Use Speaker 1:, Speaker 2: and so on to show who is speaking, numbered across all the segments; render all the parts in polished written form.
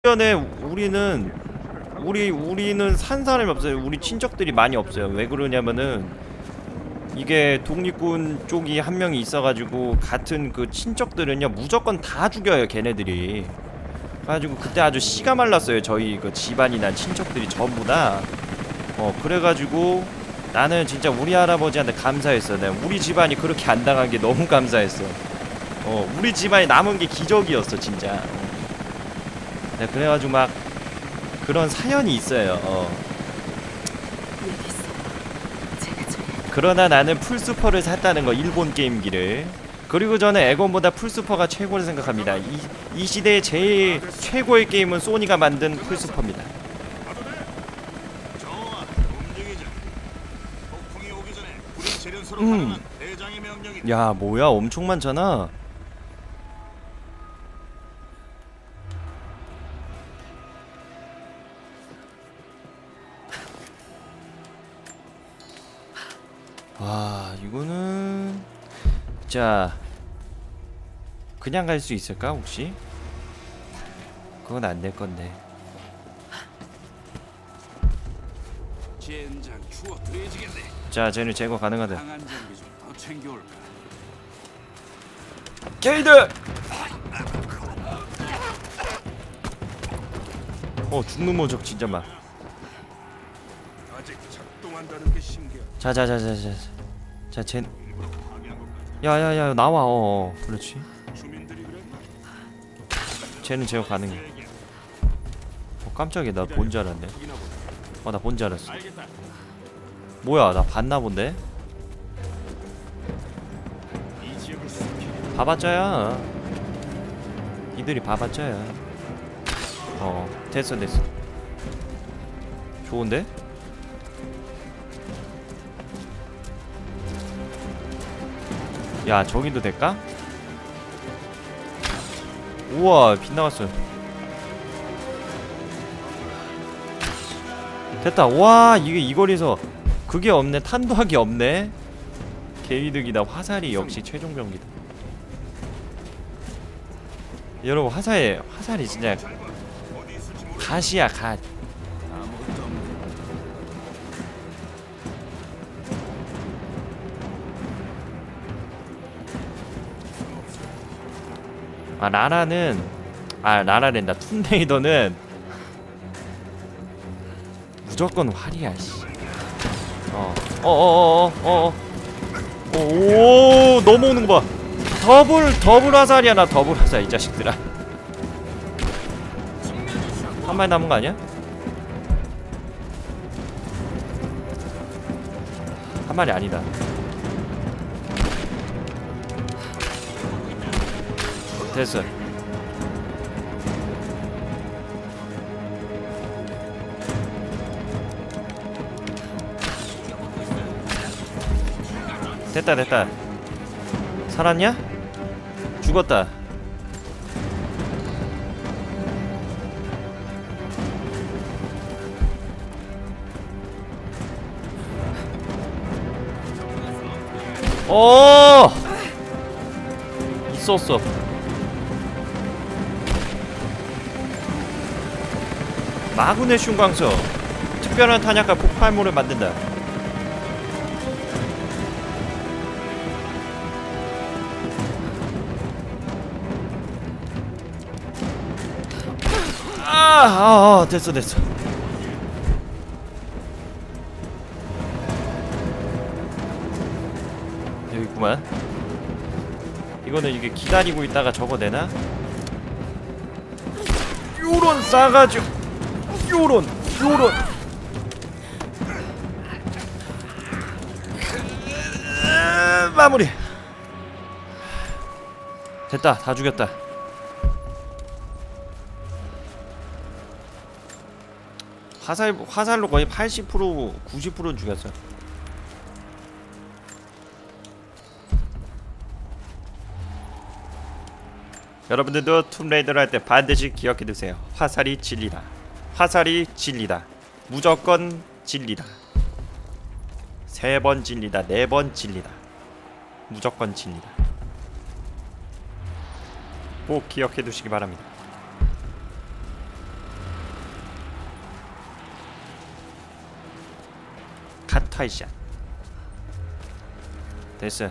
Speaker 1: 주변에 우리는 산 사람이 없어요. 우리 친척들이 많이 없어요. 왜 그러냐면은 이게 독립군 쪽이 한 명이 있어가지고 같은 그 친척들은요 무조건 다 죽여요 걔네들이. 그래가지고 그때 아주 씨가 말랐어요. 저희 그 집안이나 친척들이 전부 다. 그래가지고 나는 진짜 우리 할아버지한테 감사했어. 내가 우리 집안이 그렇게 안 당한 게 너무 감사했어. 우리 집안이 남은 게 기적이었어 진짜. 네, 그래가지고 막 그런 사연이 있어요. 그러나 나는 풀스퍼를 샀다는 거, 일본 게임기를. 그리고 저는 에건보다 풀스퍼가 최고를 생각합니다. 이 시대의 제일 최고의 게임은 소니가 만든 풀스퍼입니다. 야 뭐야 엄청 많잖아. 와 이거는 자 그냥 갈 수 있을까 혹시? 그건 안 될 건데. 자 쟤는 제거 가능하다. 게이드! 죽는 모적 진짜 막. 자자자자자. 자 쟤. 야야야 나와. 그렇지. 쟤는 제거 가능해. 깜짝이야 나 본 줄 알았네. 나 본 줄 알았어. 뭐야 나 봤나 본데? 봐봤자야. 니들이 봐봤자야. 됐어 좋은데? 야 저기도 될까? 우와 빗나갔어. 됐다. 와 이게 이 거리에서 그게 없네. 탄도하기 없네. 개이득이다. 화살이 역시 최종병기다. 여러분 화살이 진짜 갓이야 갓. 라라랜다. 툼레이더는 무조건 활이야 씨. 오 넘어오는 거 봐. 더블 화살이야. 나 더블 화살 이 자식들아. 한 마리 남은 거 아니야? 한 마리 아니다. 됐어. 됐다. 살았냐? 죽었다. 있었어. 마군의 슌광석. 특별한 탄약과 폭발물을 만든다. 됐어. 여기 있구만. 이거는 이게 기다리고 있다가 저거 되나? 요런 싸가지고 요런 마무리. 됐다. 다 죽였다. 화살로 거의 80% 90%는 죽였어. 여러분들도 툼레이더를 할 때 반드시 기억해두세요. 화살이 진리다. 무조건 진리다. 3번 진리다. 4번 진리다. 무조건 진리다. 꼭 기억해두시기 바랍니다. 갓타이샷. 됐어.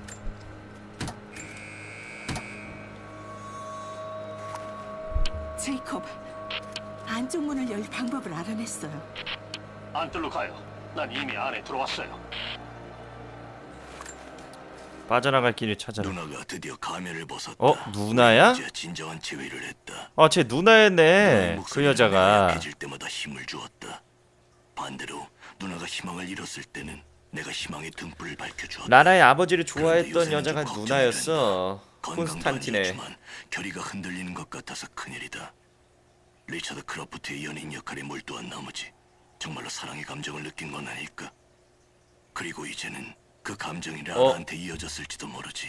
Speaker 2: 제이콥, 안쪽 문을 열 방법을 알아냈어요.
Speaker 3: 안뜰로 가요. 난 이미 안에 들어왔어요.
Speaker 1: 빠져나갈 길을 찾아라.
Speaker 4: 누나가 드디어 가면을 벗었다.
Speaker 1: 누나야?
Speaker 4: 이제 진정한 제외를 했다.
Speaker 1: 쟤 누나였네. 그 여자가.
Speaker 4: 약해질 때마다 힘을 주었다. 반대로 누나가 희망을 잃었을 때는 내가 희망의 등불을 밝혀주었다.
Speaker 1: 나라의 아버지를 좋아했던
Speaker 4: 그런데
Speaker 1: 여자가
Speaker 4: 요새는 좀
Speaker 1: 누나였어.
Speaker 4: 건강도
Speaker 1: 콘스탄티네.
Speaker 4: 아니었지만 결의가 흔들리는 것 같아서 큰일이다. 리차드 크로프트의 연인 역할에 몰두한 나머지 정말로 사랑의 감정을 느낀 건 아닐까? 그리고 이제는 그 감정이 라라한테 이어졌을지도 모르지.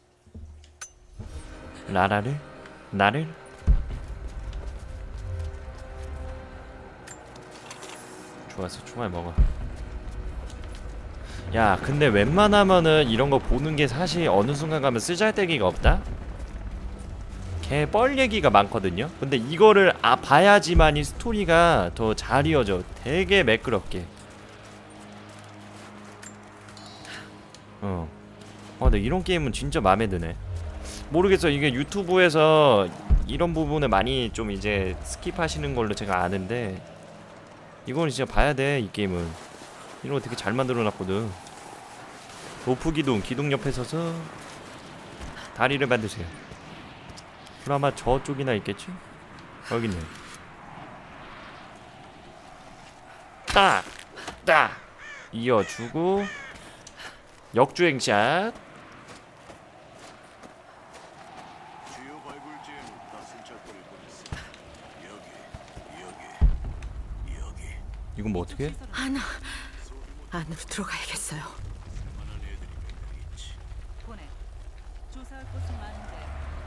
Speaker 1: 라라를? 나를? 좋았어, 총알 먹어. 야, 근데 웬만하면은 이런 거 보는 게 사실 어느 순간 가면 쓰잘데기가 없다? 개 뻘 얘기가 많거든요? 근데 이거를 봐야지만 이 스토리가 더 잘 이어져. 되게 매끄럽게. 근데 이런 게임은 진짜 마음에 드네. 모르겠어. 이게 유튜브에서 이런 부분을 많이 좀 이제 스킵하시는 걸로 제가 아는데 이거는 진짜 봐야 돼. 이 게임은 이런 거 되게 잘 만들어놨거든. 도프기둥, 기둥 옆에 서서 다리를 만드세요. 그럼 아마 저쪽이나 있겠지? 여기 있네. 딱! 딱! 이어주고 역주행샷.
Speaker 4: 주요 발굴지에는 나순찰거를 보냈어. 여기.
Speaker 1: 이건 뭐 어떻게 해?
Speaker 2: 하나, 안으로 들어가야겠어요.
Speaker 4: 만한 애들이 몇명 있지.
Speaker 5: 보내. 조사할 곳은 많은데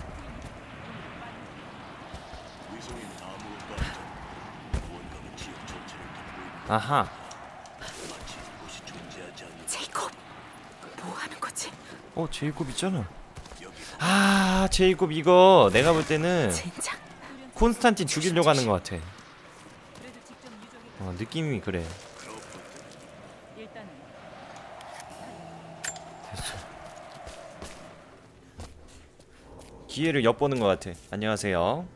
Speaker 4: 위성에는 아무것도 안 잡고 원감은 지역 전체를 덮고 있고
Speaker 1: 아하.
Speaker 4: 마치 이곳이 존재하지 않는
Speaker 2: 제이콥, 뭐 하는 거지?
Speaker 1: 제이콥 있잖아.
Speaker 4: 여기
Speaker 1: 제이콥 이거 내가 볼 때는
Speaker 2: 젠장.
Speaker 1: 콘스탄틴 죽이려고 하는 것 같아.
Speaker 5: 그래도 직접 유적이
Speaker 1: 느낌이 그래.
Speaker 5: 일단은
Speaker 1: 됐어. 기회를 엿보는 것 같아. 안녕하세요.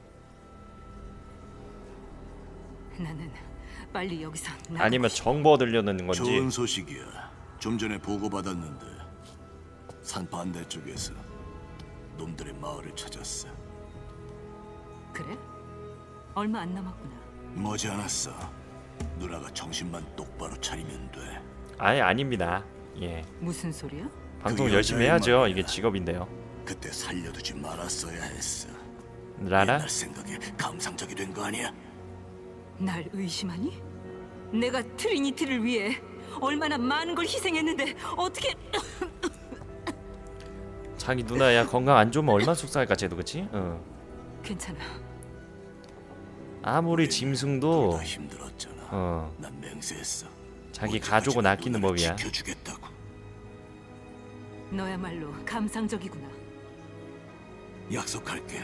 Speaker 2: 나는 빨리 여기서 나가고
Speaker 1: 아니면 정보 얻으려는 건지.
Speaker 4: 좋은 소식이야. 좀 전에 보고받았는데 산 반대쪽에서 놈들의 마을을 찾았어.
Speaker 2: 그래? 얼마 안 남았구나.
Speaker 4: 머지않았어. 누나가 정신만 똑바로 차리면 돼.
Speaker 1: 아닙니다. 예.
Speaker 2: 무슨 소리야?
Speaker 1: 방송
Speaker 4: 그
Speaker 1: 열심히
Speaker 4: 여자의
Speaker 1: 해야죠.
Speaker 4: 말이야.
Speaker 1: 이게 직업인데요.
Speaker 4: 그때 살려두지 말았어야 했어.
Speaker 1: 라라?
Speaker 4: 옛날 생각에 감상적이 된 거 아니야?
Speaker 2: 날 의심하니? 내가 트리니티를 위해 얼마나 많은 걸 희생했는데 어떻게...
Speaker 1: 자기 누나야 건강 안 좋으면 얼마나 속상할까 쟤도. 그치?
Speaker 2: 괜찮아.
Speaker 1: 아무리 짐승도
Speaker 4: 둘다 힘들었잖아. 난 맹세했어.
Speaker 1: 자기 가족은 아끼는
Speaker 4: 누나를
Speaker 1: 법이야.
Speaker 4: 지켜주겠다고.
Speaker 2: 너야말로 감상적이구나.
Speaker 4: 약속할게.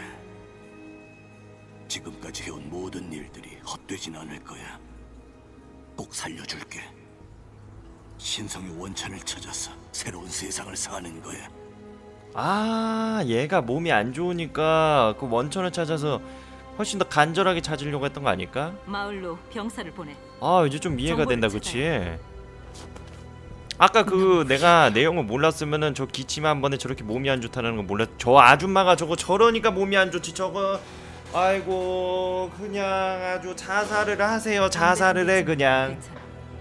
Speaker 4: 지금까지 해온 모든 일들이 헛되진 않을 거야. 꼭 살려줄게. 신성의 원천을 찾아서 새로운 세상을 사는 거야.
Speaker 1: 얘가 몸이 안 좋으니까 그 원천을 찾아서 훨씬 더 간절하게 찾으려고 했던 거 아닐까?
Speaker 2: 마을로 병사를 보내.
Speaker 1: 이제 좀 이해가
Speaker 2: 정보를
Speaker 1: 된다. 그치? 아까 그 내가 내용을 몰랐으면은 저 기침 한 번에 저렇게 몸이 안 좋다는 거 몰랐. 저 아줌마가 저러니까 몸이 안 좋지. 저거 아이고 그냥 아주 자살을 하세요. 자살을 해 그냥.
Speaker 2: 괜찮아.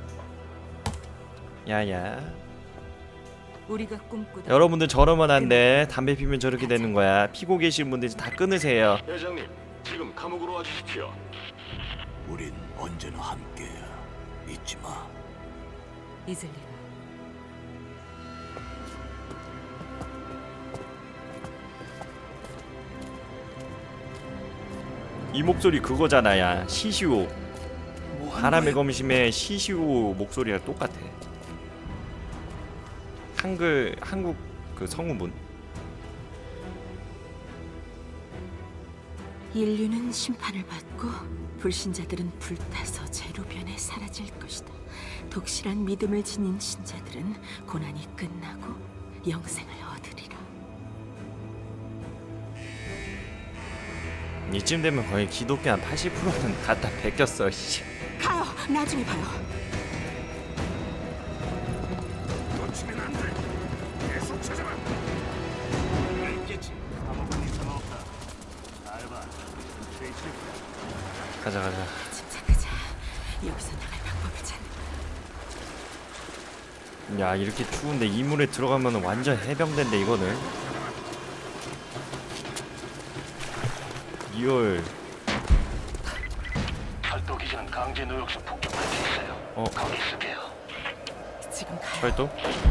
Speaker 1: 야야.
Speaker 2: 우리가 꿈꾸던
Speaker 1: 여러분들 저러면 안 돼. 담배 피면 저렇게 되는 거야. 피고 계신 분들 다 끊으세요.
Speaker 3: 회장님, 지금 감옥으로 와주십시오.
Speaker 4: 우린 언제나 함께야. 잊지 마.
Speaker 2: 잊을 리가.
Speaker 1: 이 목소리 그거잖아. 야 시시오. 바람의 검심의 시시오 목소리랑 똑같아. 한국 그 성우분.
Speaker 2: 인류는 심판을 받고 불신자들은 불타서 재료변에 사라질 것이다. 독실한 믿음을 지닌 신자들은 고난이 끝나고 영생을 얻으리라.
Speaker 1: 이쯤 되면 거의 기독교 한 80%는 갖다 베꼈어. 씨.
Speaker 2: 가요. 나중에 봐요.
Speaker 4: 놓치면 안 돼. 계속 찾아봐.
Speaker 3: 있겠지. 아무런 이상 없다. 알바. 트레이스.
Speaker 1: 가자 가자.
Speaker 2: 침착하자. 여기서 나갈 방법을 찾는.
Speaker 1: 야 이렇게 추운데 이물에 들어가면 완전 해병대인데 이거는. 리얼.
Speaker 3: 철도 기지는 강제 노역수 북쪽 끝에 있어요. 거기 있을게요.
Speaker 2: 지금 가요.
Speaker 1: 철도?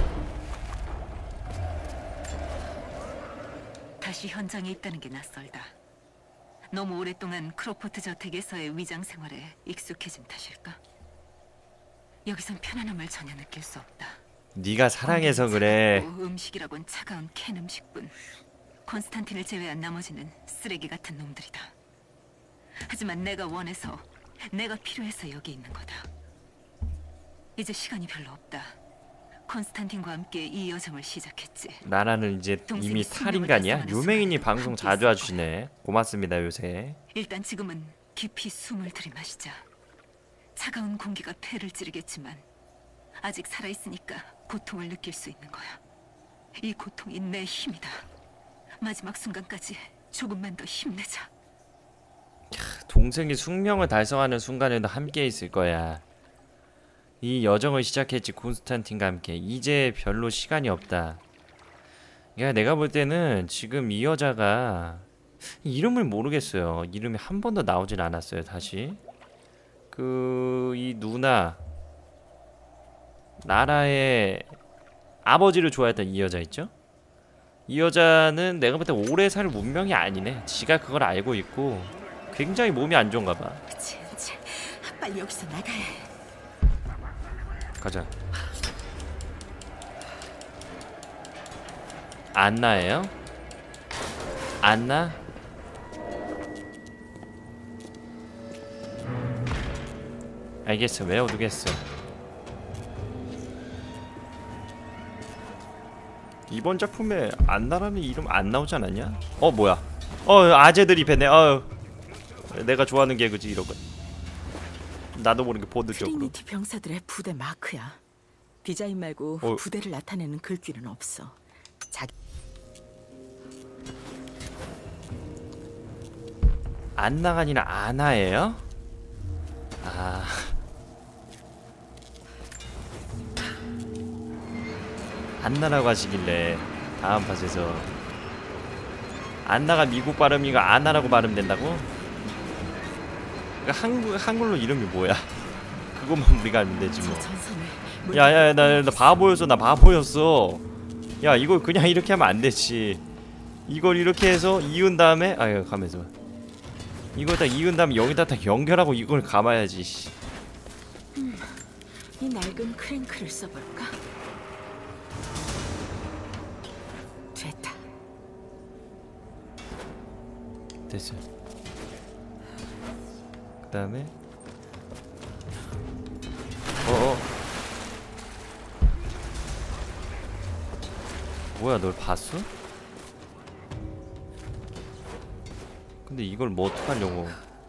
Speaker 5: 다시 현장에 있다는 게 낯설다. 너무 오랫동안 크로포트 저택에서의 위장 생활에 익숙해진 탓일까? 여기선 편안함을 전혀 느낄 수 없다.
Speaker 1: 네가 사랑해서 그래.
Speaker 5: 차갑고 음식이라곤 차가운 캔 음식뿐. 콘스탄틴을 제외한 나머지는 쓰레기 같은 놈들이다. 하지만 내가 원해서, 내가 필요해서 여기 있는 거다. 이제 시간이 별로 없다. 콘스탄틴과 함께 이 여정을 시작했지.
Speaker 1: 나라는 이제 이미 탈인간이야? 유명인이 방송 자주 와주시네. 고맙습니다 요새.
Speaker 5: 일단 지금은 깊이 숨을 들이마시자. 차가운 공기가 폐를 찌르겠지만 아직 살아있으니까 고통을 느낄 수 있는 거야. 이 고통이 내 힘이다. 마지막 순간까지 조금만 더 힘내자.
Speaker 1: 동생이 숙명을 달성하는 순간에도 함께 있을 거야. 이 여정을 시작했지 콘스탄틴과 함께. 이제 별로 시간이 없다. 야 내가 볼 때는 지금 이 여자가 이름을 모르겠어요. 이름이 한 번도 나오진 않았어요 다시. 이 누나 나라의 아버지를 좋아했던 이 여자 있죠? 이 여자는 내가 볼 때 오래 살 문명이 아니네. 지가 그걸 알고 있고 굉장히 몸이 안 좋은가 봐.
Speaker 2: 진짜 빨리 여기서 나가야 해.
Speaker 1: 가자. 안나예요? 안나? 알겠어. 외워두겠어. 이번 작품에 안나라는 이름 안 나오지 않았냐? 뭐야? 아재들이 뱉네. 내가 좋아하는 개그지 이런 거. 나도 모르게 보드 쪽으로.
Speaker 2: 트리니티 병사들의 부대 마크야. 디자인 말고 부대를 나타내는 글귀는 없어.
Speaker 1: 안나가 아니라 아나예요? 아. 안나라고 하시길래 다음 팟에서 안나가 미국 발음이가 아나라고 발음된다고? 그러니까 한글로 이름이 뭐야? 그것만 우리가 알면 되지 뭐. 야야 나 바보였어. 나 바보였어. 야 이걸 그냥 이렇게 하면 안 되지. 이걸 이렇게 해서 이은 다음에 가면서 이걸 딱 이은 다음에 여기다 딱 연결하고 이걸 감아야지.
Speaker 2: 이 낡은 크랭크를 써볼까? 됐다.
Speaker 1: 됐어. 그 다음에 뭐야 널 봤어? 근데 이걸 뭐 어떡하려고.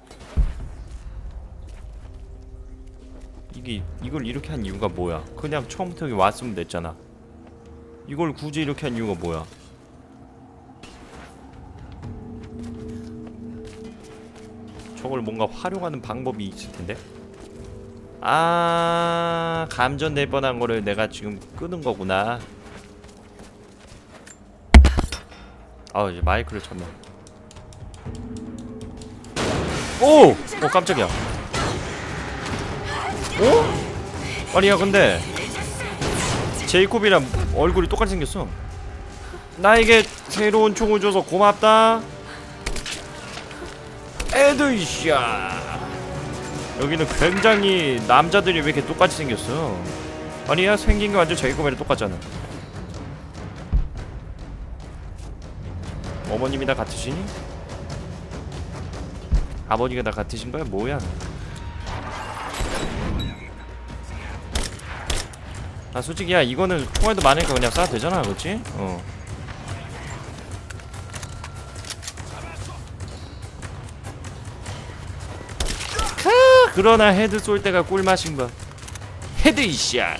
Speaker 1: 이걸 이렇게 한 이유가 뭐야? 그냥 처음부터 여기 왔으면 됐잖아. 이걸 굳이 이렇게 한 이유가 뭐야? 저걸 뭔가 활용하는 방법이 있을 텐데. 감전될 뻔한 거를 내가 지금 끄는 거구나. 이제 마이크를 쳤네. 깜짝이야. 아니야 근데 제이콥이랑 얼굴이 똑같이 생겼어. 나에게 새로운 총을 줘서 고맙다. 에드이샤. 여기는 굉장히 남자들이 왜 이렇게 똑같이 생겼어? 아니야 생긴 게 완전 제이콥이랑 똑같잖아. 어머님이 다 같으시니? 아버지가 다 같으신 거야? 뭐야? 아 솔직히 야 이거는 총알도 많으니까 그냥 쏴도 되잖아 그렇지? 그러나 헤드 쏠 때가 꿀맛인 거. 헤드샷.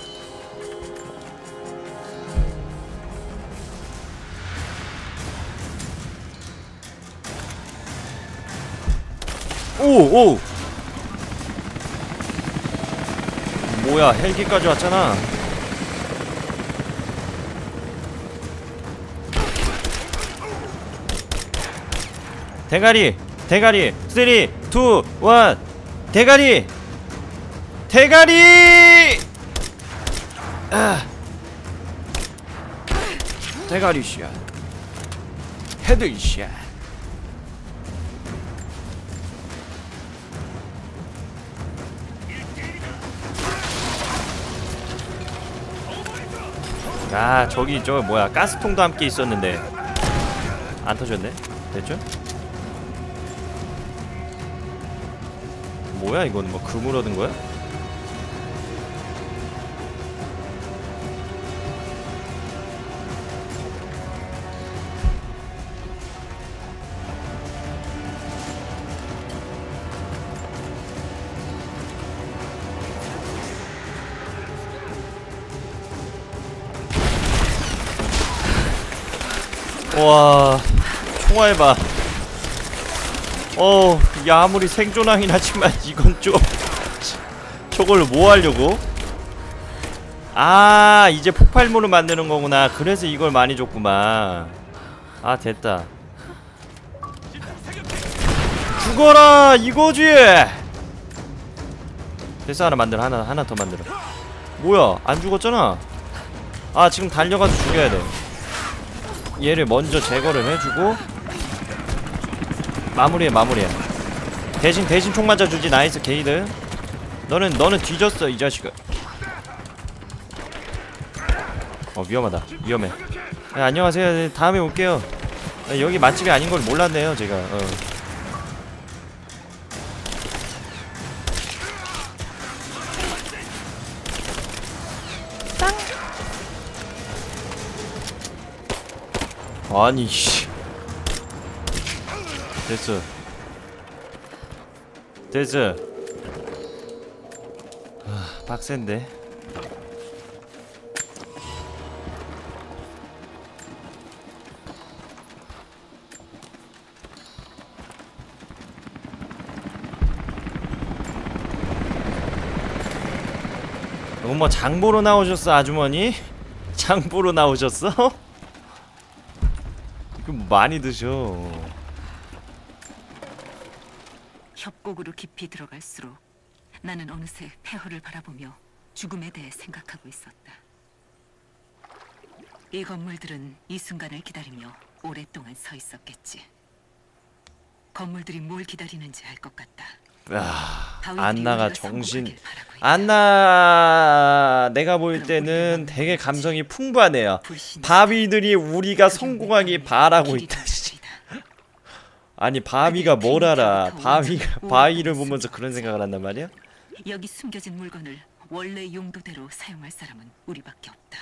Speaker 1: 오! 뭐야 헬기까지 왔잖아. 대가리 3, 2, 1 대가리! 대가리 샷. 헤드 샷. 아 저기 저 뭐야 가스통도 함께 있었는데 안 터졌네. 됐죠? 뭐야 이건 뭐 금을 얻은 거야? 와 총알 봐. 야 아무리 생존하긴 하지만 이건 좀 저걸 뭐 하려고? 아 이제 폭발물을 만드는 거구나. 그래서 이걸 많이 줬구만. 아 됐다. 죽어라 이거지. 됐어 하나 만들어. 하나 더 만들어. 뭐야 안 죽었잖아. 아 지금 달려가서 죽여야 돼. 얘를 먼저 제거를 해주고 마무리해. 대신 총 맞아주지. 나이스 게이드. 너는 뒤졌어 이 자식아. 위험하다. 위험해. 야, 안녕하세요. 다음에 올게요. 여기 맛집이 아닌 걸 몰랐네요 제가. 아니 씨. 됐어. 빡센데. 이거 뭐 장보러 나오셨어 아주머니? 장보러 나오셨어? 이거 많이 드셔.
Speaker 5: 협곡으로 깊이 들어갈수록 나는 어느새 폐허를 바라보며 죽음에 대해 생각하고 있었다. 이 건물들은 이 순간을 기다리며 오랫동안 서 있었겠지. 건물들이 뭘 기다리는지 알 것 같다.
Speaker 1: 안나가 정신 안나 내가 볼 때는 되게 감성이 풍부하네요. 바위들이 우리가 성공하기 바라고 있다. 아니 바위가 뭘 알아. 바위를 보면서 그런 생각을 한단 말이야?
Speaker 5: 여기 숨겨진 물건을 원래 용도대로 사용할 사람은 우리밖에 없다.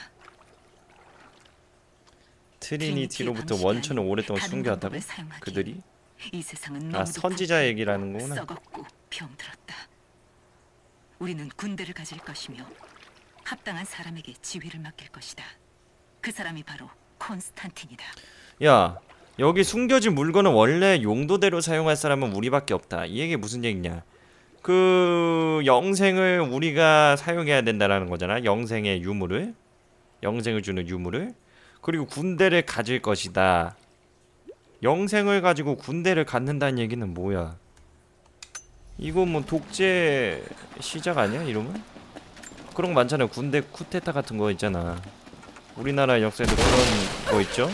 Speaker 1: 트리니티로부터 원천을 오랫동안 숨겨왔다고? 그들이?
Speaker 5: 이 세상은
Speaker 1: 아 선지자 얘기라는 거구나.
Speaker 5: 썩었고 병들었다. 우리는 군대를 가질 것이며 합당한 사람에게 지휘를 맡길 것이다. 그 사람이 바로 콘스탄틴이다.
Speaker 1: 야 여기 숨겨진 물건은 원래 용도대로 사용할 사람은 우리밖에 없다. 이 얘기 무슨 얘기냐? 그 영생을 우리가 사용해야 된다라는 거잖아. 영생의 유물을, 영생을 주는 유물을. 그리고 군대를 가질 것이다. 영생을 가지고 군대를 갖는다는 얘기는 뭐야? 이거 뭐 독재 시작 아니야 이러면? 그런 거 많잖아요. 군대 쿠데타 같은 거 있잖아. 우리나라 역사에도 그런 거 있죠.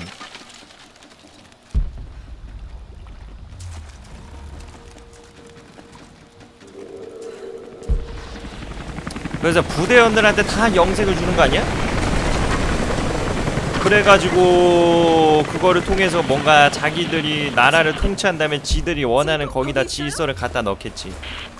Speaker 1: 그래서 부대원들한테 다 영생을 주는 거 아니야? 그래가지고 그거를 통해서 뭔가 자기들이 나라를 통치한 다음에 지들이 원하는 거기다 질서를 갖다 넣겠지.